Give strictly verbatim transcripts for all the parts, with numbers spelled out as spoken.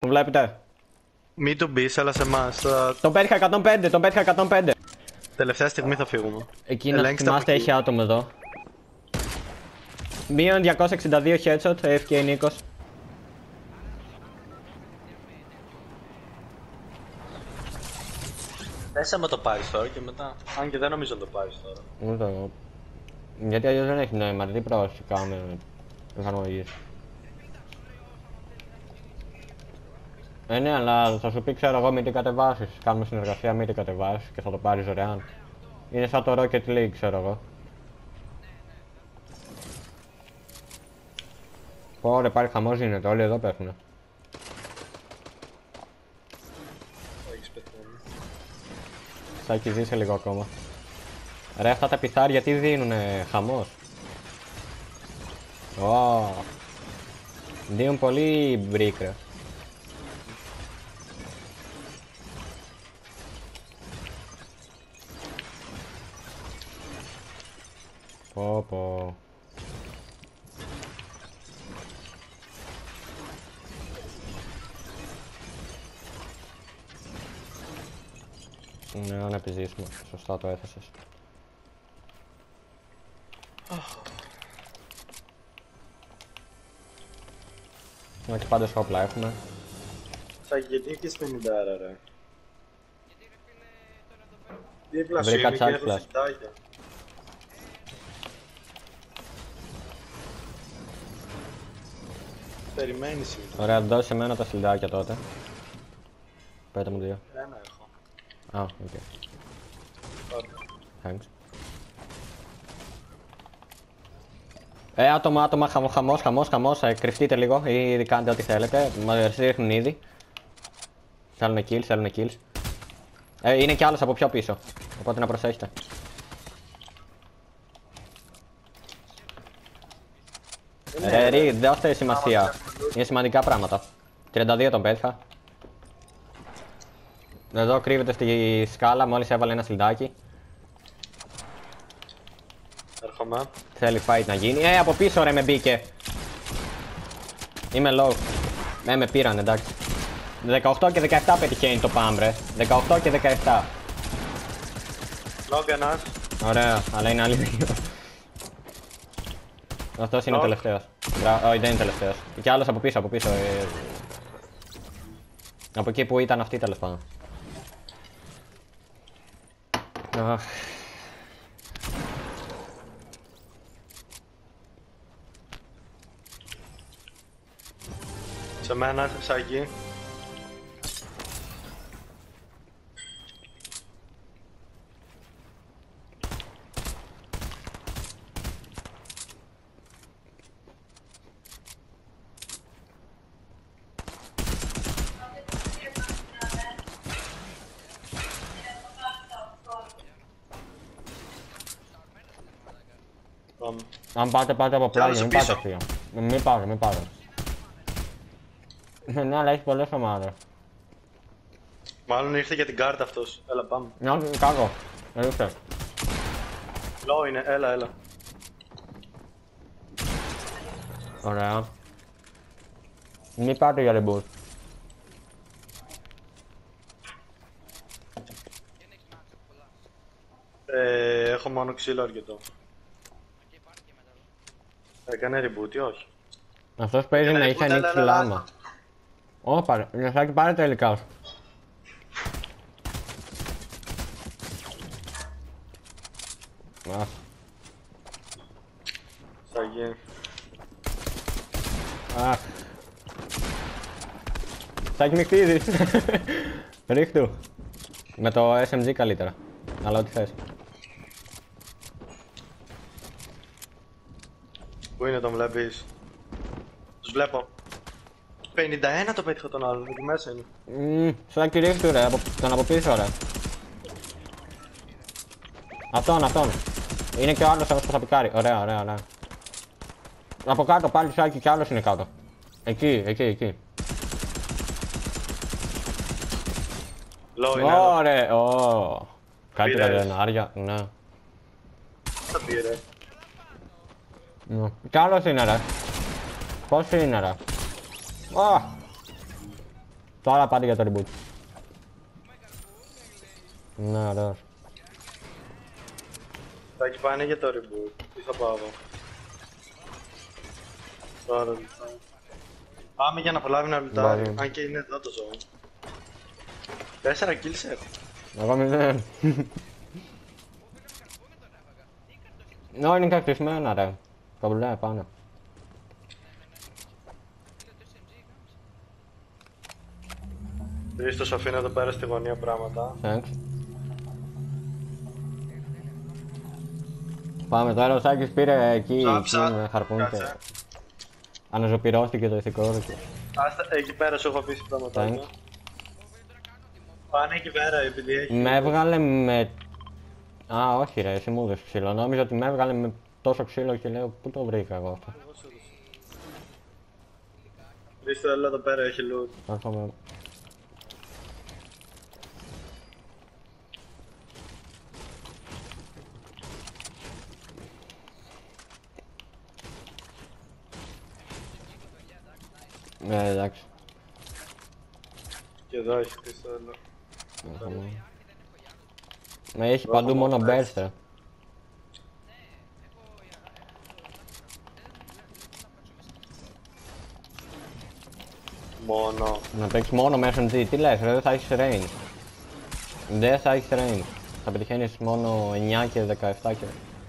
Τον βλέπετε? Μην τον πεις, αλλά σε εμάς. Θα... Τον πέτυχα εκατόν πέντε, τον πέτυχα εκατόν πέντε. Τελευταία στιγμή θα φύγουμε. Εκεί να θυμάστε έχει άτομο εδώ. Μείον διακόσια εξήντα δύο headshot, έι εφ κέι Νίκος. Μέσα με το πάρεις τώρα και μετά. Αν και δεν νομίζω να το πάρεις τώρα. Ούτε εγώ. Γιατί αλλιώς δεν έχει νόημα, τι πρόσφυγα κάνουμε εφαρμογής. Ε, ναι, αλλά θα σου πει, ξέρω εγώ, μην την κατεβάσεις. Κάνουμε συνεργασία, μην την κατεβάσεις και θα το πάρεις δωρεάν. Είναι σαν το Rocket League, ξέρω εγώ. Ωραία, πάρει χαμός γίνεται, όλοι εδώ πέφτουνε. Έχεις πεθάνει. Σάκη, ζήσε λίγο ακόμα. Ρε, αυτά τα πιθάρια τι δίνουνε, χαμός. Ω, δίνουν πολύ μπρίκ, ρε. Πω πω. Ναι, να επιζήσουμε. Σωστά το έθεσες. Όχι, πάντως όπλα έχουμε. Θα γιατί έχεις πενήντα ρε. Δίπλα σου Βρήκα είναι και έχω τσάκ συντάγια. Περιμένεις είναι. Ωραία, δώσε εμένα τα σιλντάκια τότε. Πέτα μου δύο. Ένα έχω. Α, οκ. Πάρε. Thanks. Ε, άτομα, άτομα, χαμός, χαμός, χαμός, χαμός, ε, κρυφτείτε λίγο ή κάντε ό,τι θέλετε. Μας ρίχνουν ήδη. Θέλουνε kills, θέλουνε kills. Ε, είναι κι άλλος από πιο πίσω, οπότε να προσέχετε. Ρε, ρε, δώστε σημασία. Είναι σημαντικά πράγματα. τριάντα δύο τον πέτυχα. Εδώ κρύβεται στη σκάλα, μόλις έβαλε ένα σιλντάκι. Έρχομαι. Θέλει fight να γίνει. Ε, από πίσω ρε με μπήκε. Είμαι low. Ε, με πήραν, εντάξει. δεκαοκτώ και δεκαεπτά πετυχαίνει το παμ, ρε. δεκαοκτώ και δεκαεπτά. Λόγκ ένας. Ωραία, αλλά είναι άλλοι δύο. Αυτός είναι ο Lock. τελευταίος. Μπρα... Όχι, δεν είναι τελευταίος. Και άλλος από πίσω, από πίσω. Ε... Από εκεί που ήταν αυτοί, τέλος πάντων. Αχ. Σε μένα, Σάκη. Πάμε. Αν πάτε, πάτε από πλάγιο, Κι μην άλλος πάτε πίσω. ευθεία. Μην πάτε, μην πάτε. Ναι, αλλά έχει πολλές ομάδες. Μάλλον ήρθε για την κάρτα αυτός. Έλα πάμε. Ναι, κάκο. Ρίξτε. Λό είναι, έλα, έλα. Ωραία. Μην πάτε για reboot. Ε, έχω μόνο ξύλο αρκετό. Έκανε reboot ή όχι? Αυτός παίζει Έκανε να reboot, είχε έλα, ανοίξει έλα, λάμα. έλα. Ωπα, Νιωσάκη, πάρε τα υλικά σου. Αχ, Σάκη. αχ. Σάκη, μη χτίζεις. Ρίχτου. Με το ες εμ τζι καλύτερα. Αλλά ό,τι θες. Πού είναι, τον βλέπεις? Τους βλέπω. πενήντα ένα το πέτυχα τον άλλον, εκεί μέσα είναι. Μμμ, Σάκη, ρίχτου ρε, από, τον από πίσω ρε. Αυτόν, αυτόν. Είναι και ο άλλος όμως που θα πικάρει. Ωραία, ωραία, ωραία. Από κάτω πάλι Σάκη και άλλος είναι κάτω. Εκεί, εκεί, εκεί. Λό είναι, έλα. Ωραία, ω. Κάτι Πήρες. ρε ρενάρια, ναι. Τα πήρε. Ναι. Κι άλλος είναι ρε. Πώς είναι ρε. Ω. Τώρα πάτε για το reboot. Ναι, ωραίος. Θα έχει πάνε για το reboot. Τι θα πάω εγώ. Τώρα λοιπόν. Πάμε για να προλάβει να λουτάρει. Μπράβο. Αν και είναι εδώ το ζώο. Τέσσερα kills έχω. Εγώ μηδέν. Ναι, είναι κακτισμένα ρε. Καμπλέ, πάνω. Τρίστος αφήνω εδώ πέρα στη γωνία πράγματα. Thanks. Πάμε τώρα, ο Σάκης πήρε εκεί Ψάψα. με χαρπούν και Κάτσε. αναζωπηρώθηκε το ηθικό του. Άστα, εκεί πέρα σου έχω αφήσει πραγματάκια. Thanks. Πάνε εκεί πέρα επειδή έχει... Με έβγαλε με... Α, όχι ρε, εσύ μου έδωσες ξύλο. Νόμιζα ότι με έβγαλε με τόσο ξύλο και λέω πού το βρήκα εγώ αυτό. Τρίστο, έλα εδώ πέρα, έχει loot. Έρχομαι. Ναι, εντάξει. Και εδώ έχει Τρίστο, έλα. Έρχομαι. Με έχει παντού μόνο burst ρε. Μόνο. Να παίξεις μόνο με ες εμ τζι, τι λες ρε, δεν θα έχεις range. Δεν θα έχεις range. Θα πετυχαίνεις μόνο εννιά και δεκαεπτά και...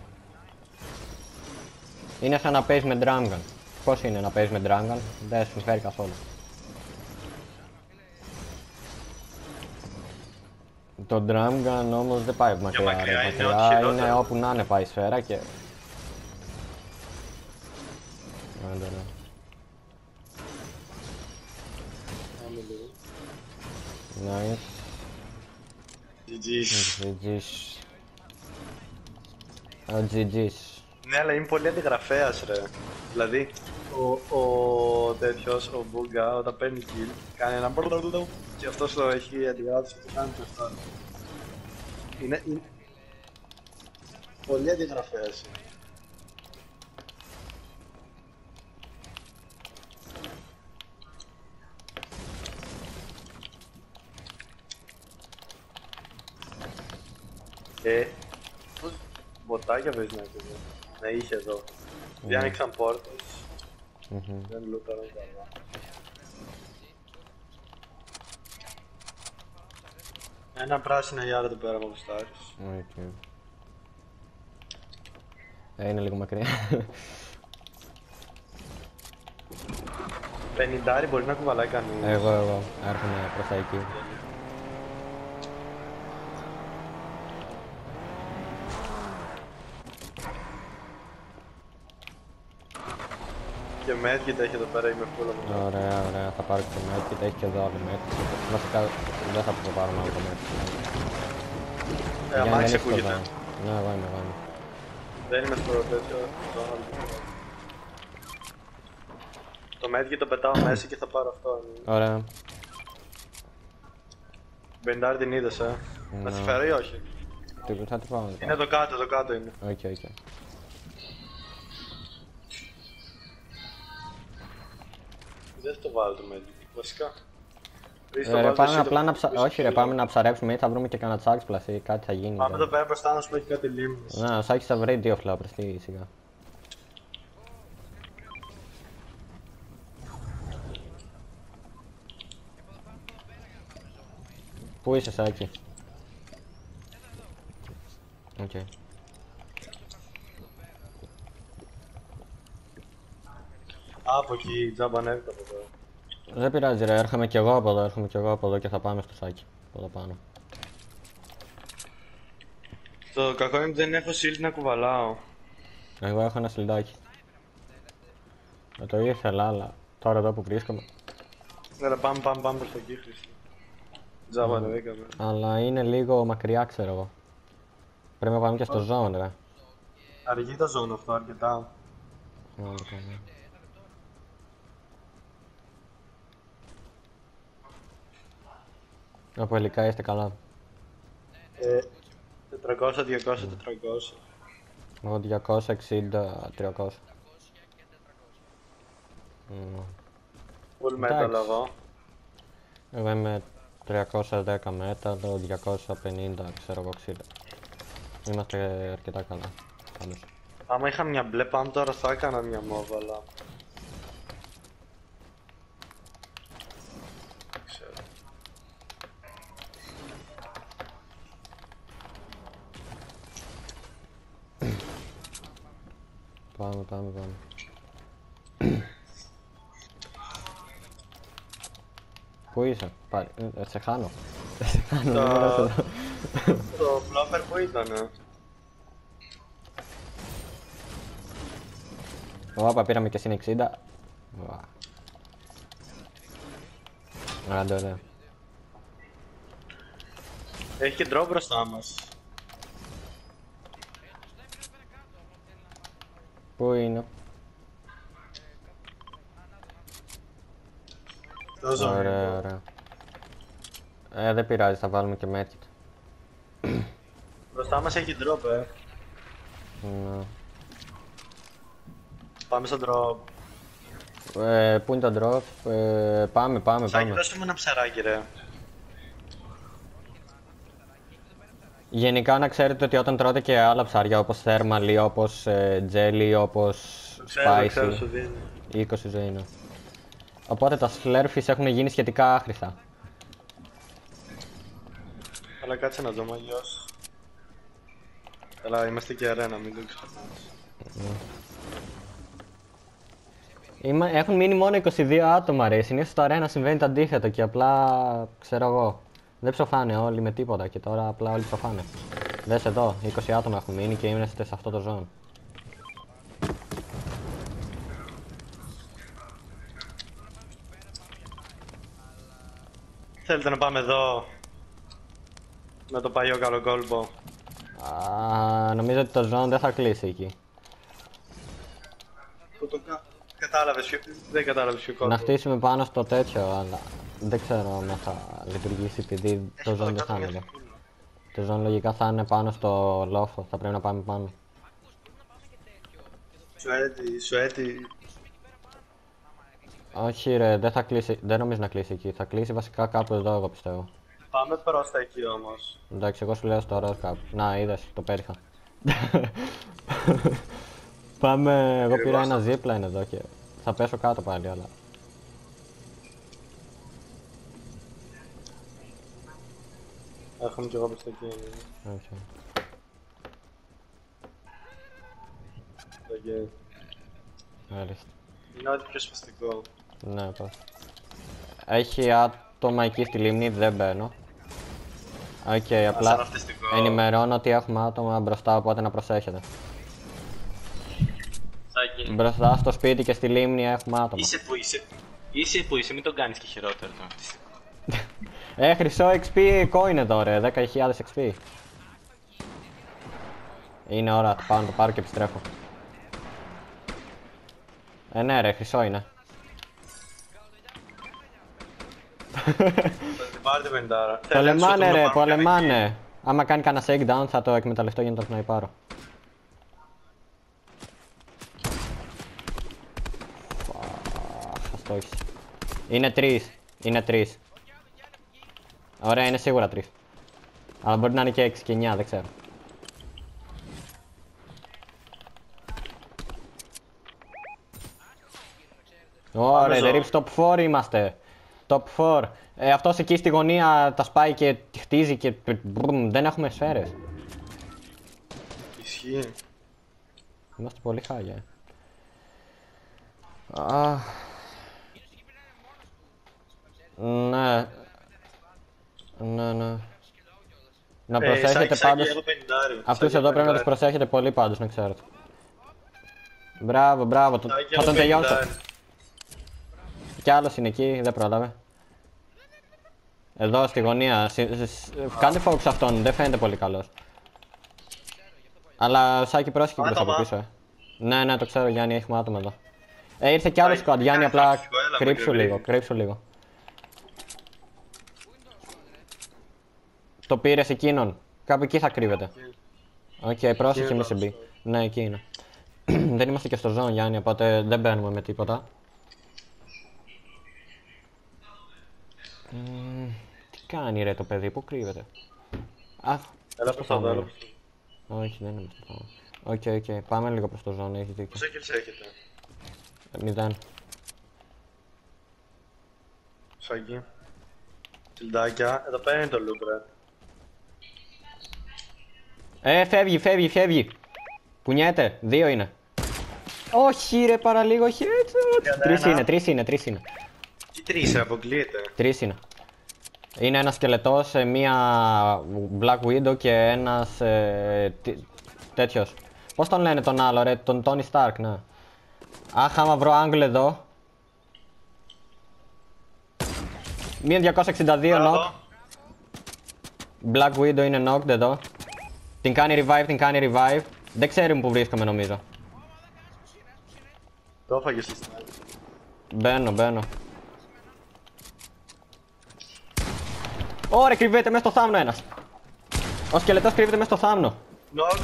Είναι σαν να παίζεις με drum gun. Πώς είναι να παίζεις με drum gun, δεν συμφέρει καθόλου. Το drum gun όμως δεν πάει μακριά, μακριά ρε. είναι ό,τι Μακριά είναι χειρότερο. όπου να είναι πάει η σφαίρα και... Άντε ρε. Πάμε λίγο. Nice. τζι τζι. τζι τζις. Ο τζι τζις. Ναι, αλλά είναι πολύ αντιγραφέας ρε. Δηλαδή, ο, ο τέτοιος, ο Μπούγκα, όταν παίρνει kill, κάνει ένα μπρρρρρρρρρ και αυτός το έχει αντιγράψει και κάνει το αυτό. Είναι, είναι... πολύ αντιγραφέας. Ε, πώς μποτάκια παίζει να έχει εδώ. Να είχε εδώ. Δεν άνοιξαν πόρτες. Μμμ. Δεν λούταραν καλά. Ένα πράσινο γιάρα εδώ πέρα από γουστάρεις. Οκ. Ε, είναι λίγο μακριά. Πενηντάρι μπορεί να κουβαλάει κανείς. Εγώ, εγώ. Έρχομαι προς τα εκεί. Και medkit έχει εδώ πέρα, είμαι full από Ωραία, ωραία. Θα πάρω και το medkit. Έχει και εδώ άλλο medkit. Βασικά δεν θα το πάρω άλλο το medkit. Ε, αμάξι ακούγεται. Ναι, εγώ είμαι, εγώ είμαι. Δεν είμαι στο τέτοιο. στο άλλο. Το medkit το πετάω μέσα και θα πάρω αυτό. Ωραία. πενηντάρι την είδες, ε. Να Ναι. τη φέρω ή όχι. Τι θα το πάω. Είναι εδώ κάτω, εδώ κάτω είναι. Οκ, οκ. Δεν θα το βάλω το medkit, βασικά. Ρίς το Ε, ρε, βάλω πάμε εσύ, απλά το- να ψα... το- Όχι ρε, πάμε να ψαρέψουμε ή θα βρούμε και κανένα τσάξ πλασί ή κάτι θα γίνει. Πάμε τώρα. εδώ πέρα μπροστά να σου πω έχει κάτι λίμνης. Ναι, ο Σάκης θα βρει δύο φλάπρες, τι σιγά. Πού είσαι Σάκη? Οκ. Από εκεί, τζάμπα ανέβηκα από εδώ. Δεν πειράζει ρε, έρχομαι κι εγώ από εδώ, έρχομαι κι εγώ από εδώ και θα πάμε στο Σάκη. Από εδώ πάνω. Το κακό είναι ότι δεν έχω shield να κουβαλάω. Εγώ έχω ένα σιλντάκι. Με το ήθελα, αλλά τώρα εδώ που βρίσκομαι. Έλα πάμε, πάμε, πάμε προς τα εκεί, Χρήστο. Τζάμπα ανέβηκαμε. Αλλά είναι λίγο μακριά, ξέρω εγώ. Πρέπει να πάμε και στο zone, ρε. Αργεί το ζώνο αυτό αρκετά. Να το κάνω. Από υλικά είστε καλά. Ε, τετρακόσια, διακόσια, τετρακόσια. Εγώ διακόσια εξήντα, τριακόσια. Μμμ. Full metal Εντάξει. εγώ. Εγώ είμαι τριακόσια δέκα μέτρα, το διακόσια πενήντα, ξέρω εγώ ξύλα. Είμαστε αρκετά καλά. Πάντως. Άμα είχα μια μπλε πάνω τώρα θα έκανα μια μόβα, αλλά... Δεν ξέρω. Πάμε, πάμε, πάμε. Πού είσαι, πάλι, ε, σε χάνω. Σε χάνω, δεν μπορώ να σε δω. Το flopper που ήτανε. Όπα, πήραμε και συν εξήντα. Άντε, ωραία. Έχει και drop μπροστά μας. Πού είναι? Το Ωραία, ωραία. Ε, δεν πειράζει, θα βάλουμε και medkit. Μπροστά μας έχει drop, ε. Ναι. Πάμε στο drop. Ε, πού είναι το drop? Ε, πάμε, πάμε, Σάκη, πάμε. δώσε μου ένα ψαράκι, ρε. Γενικά να ξέρετε ότι όταν τρώτε και άλλα ψάρια όπως thermal ή όπως ε, jelly, όπως Ξέρω, ξέρω, spicy, σου δίνει. είκοσι ζωή είναι. Οπότε τα slurpees έχουν γίνει σχετικά άχρηστα. Αλλά κάτσε να δούμε αλλιώς. Καλά, είμαστε και αρένα, μην το ξεχνάς. Είμα... Έχουν μείνει μόνο είκοσι δύο άτομα ρε, συνήθως στο arena συμβαίνει το αντίθετο και απλά, ξέρω εγώ, δεν ψοφάνε όλοι με τίποτα και τώρα απλά όλοι ψοφάνε. Δες εδώ, είκοσι άτομα έχουν μείνει και είμαστε σε αυτό το zone. Θέλετε να πάμε εδώ με το παλιό καλό κόλπο? Α, νομίζω ότι το zone δεν θα κλείσει εκεί. Που το κα... Κατάλαβες ποιο... Δεν κατάλαβες ποιο κόλπο. Να χτίσουμε πάνω στο τέτοιο, αλλά δεν ξέρω αν θα λειτουργήσει επειδή το zone δεν θα είναι εδώ. Το zone λογικά θα είναι πάνω στο λόφο, θα πρέπει να πάμε πάνω. Σου έτη, σου έτη. Όχι ρε, δεν θα κλείσει, δεν νομίζω να κλείσει εκεί, θα κλείσει βασικά κάπου εδώ εγώ πιστεύω. Πάμε προς τα εκεί όμως. Εντάξει, εγώ σου λέω στο ροζ κάπου. Να, είδες, το πέτυχα. Πάμε, εγώ πήρα ένα zipline εδώ και θα πέσω κάτω πάλι, αλλά... Έχουμε κι εγώ προς τα εκεί. Okay. Το εκεί. Μάλιστα. Είναι ό,τι πιο σπαστικό. Ναι, πώς. Έχει άτομα εκεί στη λίμνη, δεν μπαίνω. Οκ, okay, απλά ενημερώνω ότι έχουμε άτομα μπροστά, οπότε να προσέχετε. Σάκη. Μπροστά στο σπίτι και στη λίμνη έχουμε άτομα. Είσαι που είσαι. Είσαι που είσαι, μην τον κάνεις και χειρότερο. Ε, χρυσό εξ πι coin εδώ ρε, δέκα χιλιάδες εξ πι. Είναι ώρα, πάω να το πάρω και επιστρέφω. Ε, ναι ρε, χρυσό είναι. Πάρτε πεντάρα. Πολεμάνε ρε, πολεμάνε. Άμα κάνει κανένα shakedown θα το εκμεταλλευτώ για να το σναϊπάρω. Αχ, αστόχης. Είναι τρεις, είναι τρεις. Ωραία, είναι σίγουρα τρεις. Αλλά μπορεί να είναι και έξι και εννιά, δεν ξέρω. Ωραία, the rips top φορ είμαστε. Top φορ. Ε, αυτός εκεί στη γωνία τα σπάει και χτίζει και μπρουμ, δεν έχουμε σφαίρες. Ισχύει. Είμαστε πολύ χάλια. Αχ. Ναι. Ναι, ναι. Να προσέχετε πάντως. Αυτούς εδώ πρέπει να τους προσέχετε πολύ πάντως, να ξέρετε. Μπράβο, μπράβο. Θα τον τελειώσω. Κι άλλος είναι εκεί, δεν πρόλαβε. Εδώ στη γωνία. Κάντε focus αυτόν, δεν φαίνεται πολύ καλός. Αλλά Σάκη πρόσεχε μπροστά από πίσω, ε. Ναι, ναι, το ξέρω Γιάννη, έχουμε άτομα εδώ. Ε, ήρθε κι άλλο squad, Γιάννη, απλά κρύψου λίγο, κρύψου λίγο. Το πήρες εκείνον, κάπου εκεί θα κρύβεται. Οκ, okay, πρόσεχε μη σε μπει. Ναι, εκεί είναι. Δεν είμαστε και στο zone Γιάννη, οπότε δεν μπαίνουμε με τίποτα. Mm. κάνει ρε το παιδί, πού κρύβεται. Α, Έλα προς το δώρο. όχι, δεν είναι προς το δώρο. Οκ, οκ, πάμε λίγο προς το ζώνη, έχεις δίκιο. Πόσα kills έχετε? Μηδέν. Σάκι. Τσιλντάκια. Εδώ πέρα είναι το loot, ρε. Ε, φεύγει, φεύγει, φεύγει. Κουνιέται, δύο είναι. Όχι ρε, παραλίγο headshot. Τρεις είναι, τρεις είναι, τρεις είναι. Τι τρεις, αποκλείεται. Τρεις είναι. Είναι ένας σκελετός, μία Black Widow και ένας ε, τέτοιος. Πώς τον λένε τον άλλο ρε, τον Tony Stark, ναι. Αχ, άμα βρω angle εδώ. Μία διακόσια εξήντα δύο knock. Black Widow είναι knocked εδώ. Την κάνει revive, την κάνει revive. Δεν ξέρει που βρίσκομαι νομίζω. Το έφαγες στη στάση. Μπαίνω, μπαίνω. Ωραία, κρύβεται μέσα στο θάμνο ένας. Ο σκελετός κρύβεται μέσα στο θάμνο. Knock.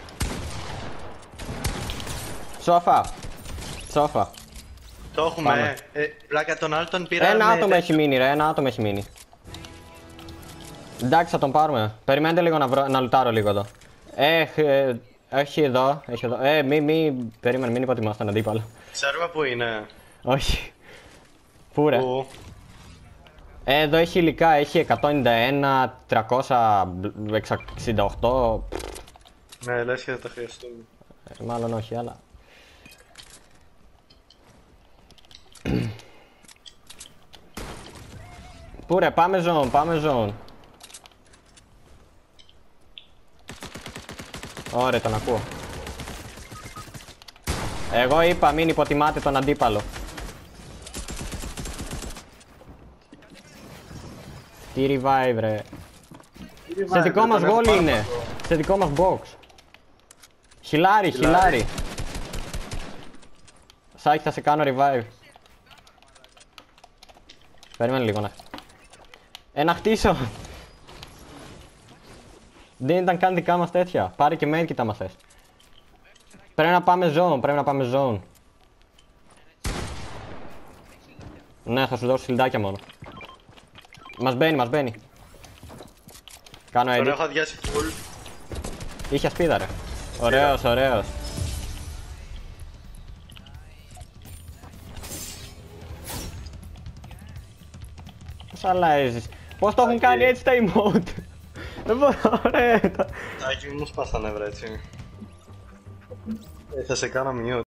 Σόφα. Σόφα. Το έχουμε. Ε, πλάκα τον άλλο τον πήραμε. Ένα άτομο έχει μείνει ρε, ένα άτομο έχει μείνει. Εντάξει, θα τον πάρουμε. Περιμένετε λίγο να, βρω, να λουτάρω λίγο εδώ. Έχ, ε, έχει εδώ, έχει εδώ. Ε, μη, μη, περίμενε, μην υποτιμάς τον αντίπαλο. Ξέρουμε που είναι. Όχι. Πού ρε. Που. Ε, εδώ έχει υλικά, έχει εκατόν ενενήντα ένα, τριακόσια εξήντα οκτώ. Ναι, λες και θα τα χρειαστούμε. Ε, μάλλον όχι, αλλά... Πού ρε, πάμε zone, πάμε zone. Ωραία, τον ακούω. Εγώ είπα μην υποτιμάτε τον αντίπαλο. Τι revive ρε. Σε δικό μας goal είναι. Σε δικό μας box. Χιλάρι, χιλάρι. Σάκη, θα σε κάνω revive. Περίμενε λίγο να... Ε, να χτίσω. Δεν ήταν καν δικά μας τέτοια. Πάρε και medkit άμα θες. Πρέπει να πάμε zone, πρέπει να πάμε zone. Ναι, θα σου δώσω σιλντάκια μόνο. Μας μπαίνει, μας μπαίνει. Κάνω edit. Τον έχω αδειάσει full. Είχε ασπίδα ρε. Ωραίος, ωραίος. Πώς αλλάζεις. Πώς το έχουν κάνει έτσι τα emote. Δεν μπορώ ρε. Τάκι μου σπάσανε βρε έτσι. Ε, θα σε κάνω mute.